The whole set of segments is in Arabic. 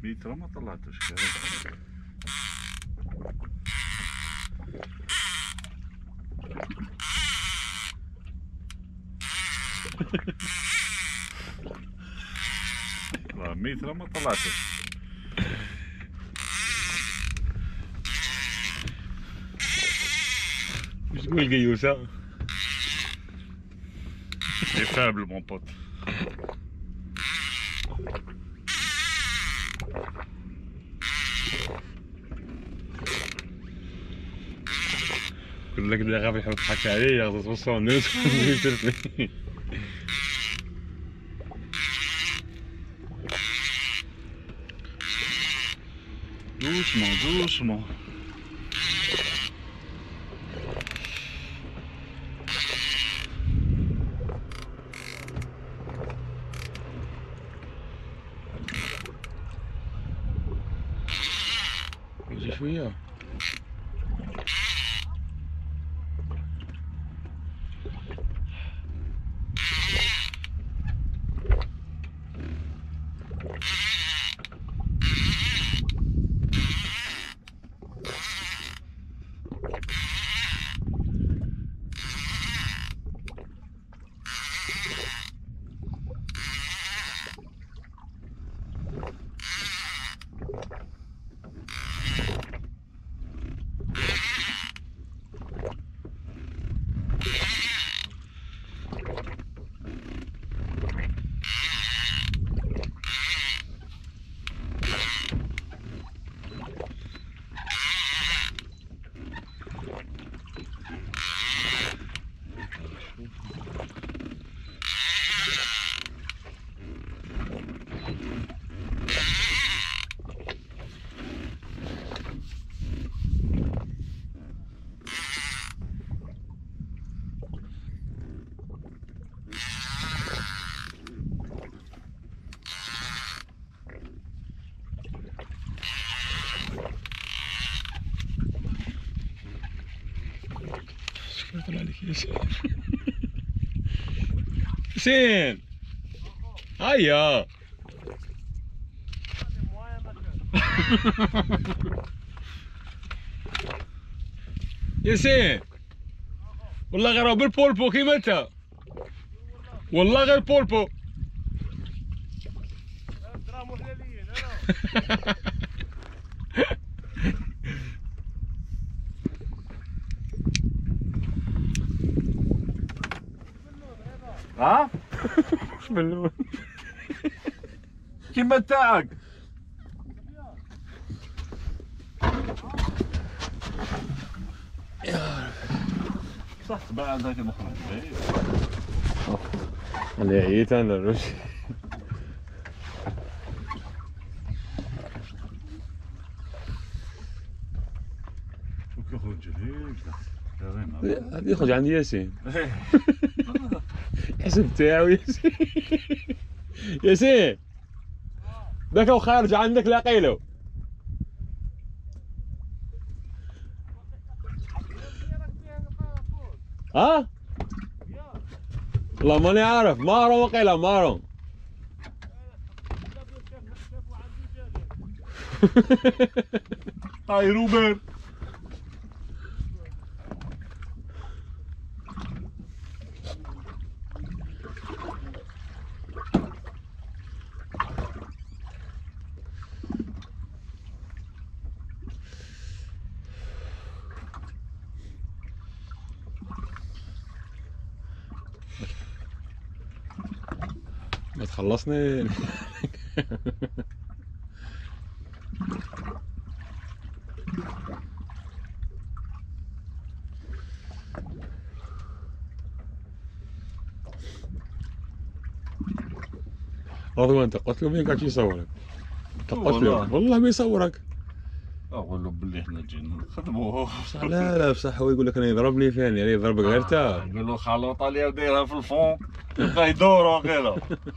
متر ما طلعتوش كذا. متر ما طلعتوش. واش تقول قيوسة؟ C'est faible mon pote. قلت لك اللي غادي يحط حكى عليه ياخذ توصل نوت. Doucement, doucement. يجي شوية. شكرا طلع عليك ياسين. ياسين هيا. ياسين والله غير بالبولبو كيما انت، والله غير بولبو. دراهم هلاليين ها؟ واش باللون كيما تاعك. صح تبع عندك المخرج بعيد. انا عييت انا روش. شوف يخرج ليك هذا يخرج عند ياسين. الحسب تاعو ياسين. ياسين ذاك هو خارج عندك لاقيلو. ها؟ والله ماني عارف. مارون وقيلا مارون. تايروبر. ما تخلصني. رضوان انت قلت له مين قاعد يصورك؟ انت قلت له والله بيصورك. اقول له باللي احنا جينا نخدموه. بصح لا بصح هو يقول لك انا يضربني فين يعني يضربك غير تا. يقول له خلوطه اللي دايرها في الفون يبقى يدوروا غيره.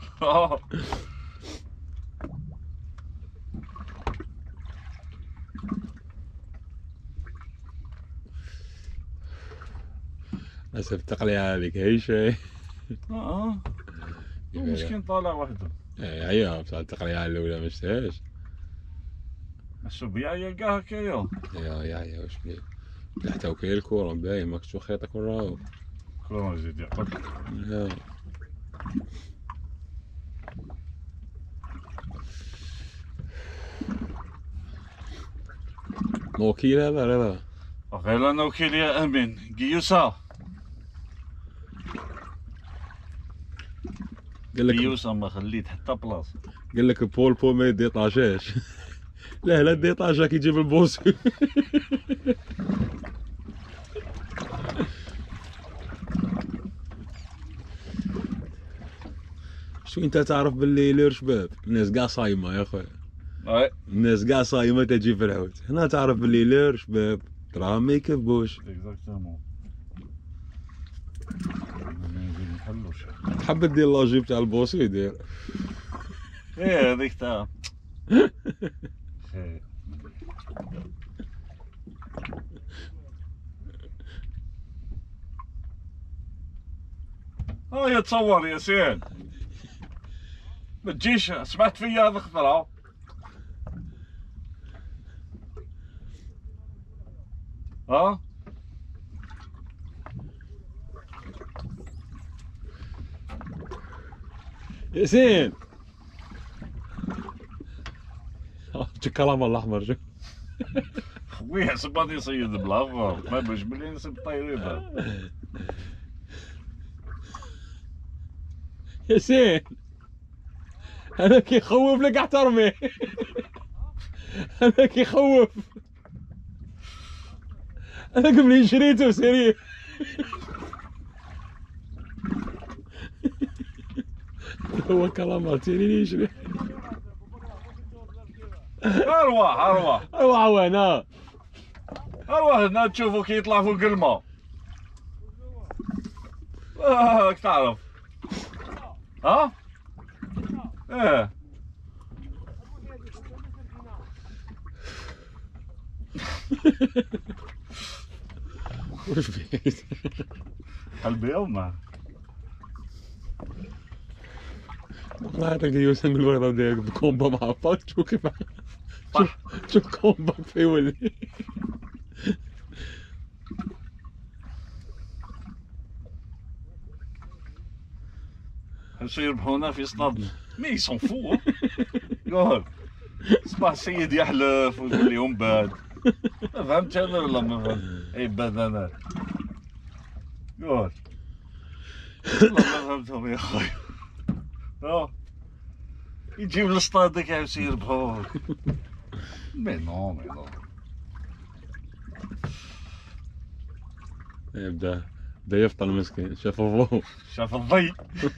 اسف التقلية هذيك هي شيء. مسكين طالع وحده. ايوه بصح التقلية الاولى ما شفتهاش. السوبيا يلقاها كيو. يا واش بيه حتى وكاين الكورة باين ماكش شو خيطك وراهو. كورة زيد يقول. موكيل هذا غير انا وكيل يا امين قيوسا. قال لك قيوسا ما خليت حتى بلاصه. قال لك بول ما يديطاجاش. لا ديطاجا كي يجيب البوس. شو انت تعرف باللي لير شباب الناس كاع صايمه يا خويا. الناس كاع صايمه تجي في الحوت، هنا تعرف باللي لير شباب تراهم ما يكذبوش. اكزاكتومون. تحب دير لاجيب تاع البوس يدير. ايه هذيك تاع. يتصور ياسين ما تجيش. سمعت فيا هذا خطرة. ياسين الكلام الاحمر شوف. خويا حسب غادي يصيد بالاغفر ما باش ملي نسب طيريبه. ياسين انا كيخوف لك احترمي. انا كيخوف. انا قبل شريته سيري. هو كلام تيني يشري. ارواح وين ارواح هنا تشوفوا كي يطلع فوق الماء. راك تعرف. ايه وش بيت قلبي يومه والله تلقى يوسف من الوغده ديالك بكومبا مع بعض. شوف كيف شوف كومبا في ولي. هادشي يربحونا في صطاد مي يسون فو. قول صباح السيد يحلف ويقول لهم باد. ما فهمتش انا ولا ما فهمت. اي باد انا قول والله ما فهمتهم يا خويا. يجيب الصطاد داك يعاود يربحوك. مي نو بدا يفطر المسكين. شاف الضوء شاف الضي.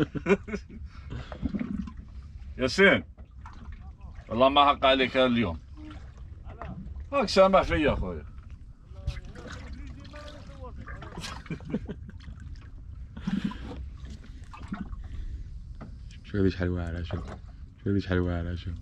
ياسين والله ما حق عليك اليوم. هاك سامح فيا اخويا. شو هذي شحال واعره شوف. شو هذي شحال واعره شوف.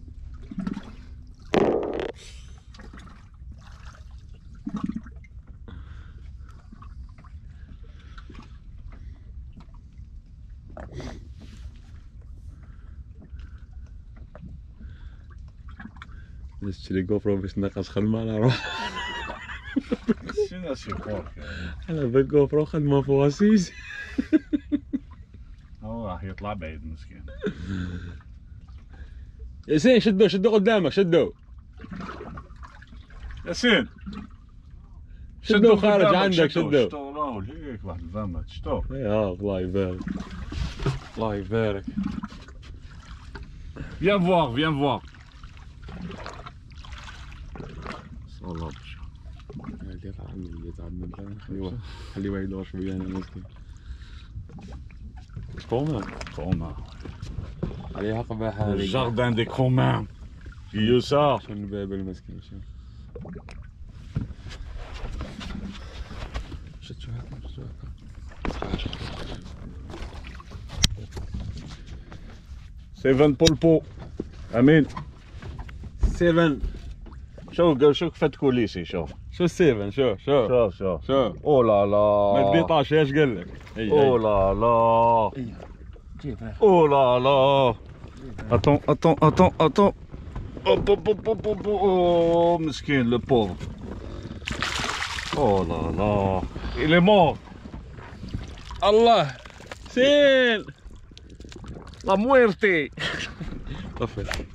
نشري جوبرو باش نقص خدمة على روح. شنو سيقولك انا بالجوبرو خدمة فواسيس. هو راح يطلع بعيد مسكين. ياسين شدو قدامك شدو. ياسين شدو خارج عندك شدو. شتو راهو ليك واحد الفامات شتو. يا الله يبارك. الله يبارك. Viens voir. والله خليه واحد يدور شوية انا مسكين. كوما عليها قباحة هذيك. الجاردان دي كومان يوسا. شنو الباب المسكين شنو. شد شو هكا. سيفن بولبو امين. 7 شوف كيف تكوليسي. شوف السيفن شوف او لا لا ما تبيطاش ايش قال لك. او لا لا او لا لا اتون Oh, مسكين le pauvre. Oh là là, il est mort. الله سين La muerte. طفل